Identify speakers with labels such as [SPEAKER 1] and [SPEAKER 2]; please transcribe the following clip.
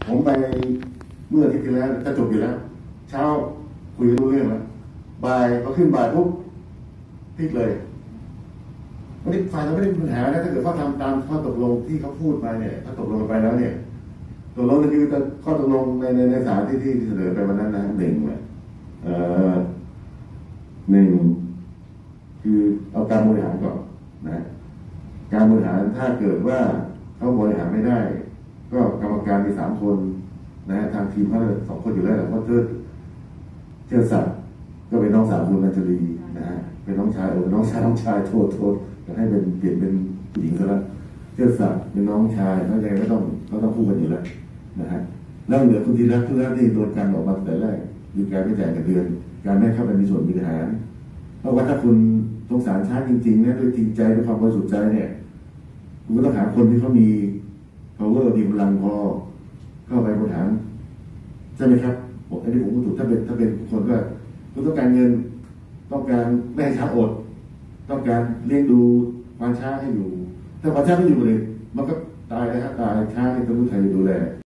[SPEAKER 1] ผมไปเมื่ออาทิตย์ที่แล้วจะจบอยู่แล้วเช้าคุยรู้เรื่องแล้วบ่ายพอขึ้นบ่ายปุ๊บพลิกเลยวันนี้ฝ่ายเราไม่ได้มีปัญหานะถ้าเกิดเขาทำตามข้อตกลงที่เขาพูดไปเนี่ยถ้าตกลงไปแล้วเนี่ยตกลงก็คือข้อตกลงในสารที่เสนอไปวันนั้นนะหนึ่งคือเอาการบริหารก่อนนะการบริหารถ้าเกิดว่าเขาบริหารไม่ได้ก็กรรมการมี3 คนนะทางทีมเขา2 คนอยู่แล้วเพราะเทิดศักดิ์ก็เป็นน้องสาวคุณนันทลีนะฮะเป็นน้องชายน้องชายโทษจะให้เป็นเปลี่ยนเป็นผู้หญิงก็แล้วเทิดศักดิ์เป็นน้องชายน้องชายก็ต้องคู่กันอยู่แล้วนะฮะแล้วเหลือคุณธีรัตน์ที่โดนการออกมาแต่แรกคือการไม่จ่ายเงินเดือนการไม่เข้าไปมีส่วนบริหารเพราะว่าถ้าคุณสงสารชาติจริงๆนะด้วยจริงใจด้วยความบริสุทธิ์ใจเนี่ยคุณก็ต้องหาคนที่เขามี power มีพลังพอเข้าไปบริหารใช่ไหมครับอันนี้ผมพูดถูกถ้าเป็นคนก็คุณต้องการเงินต้องการไม่ให้ช้างอดต้องการเลี้ยงดูควานช้างให้อยู่ถ้าควานช้างไม่อยู่เลยมันก็ตายนะครับตายช้างที่ต้องรู้ใครดูแล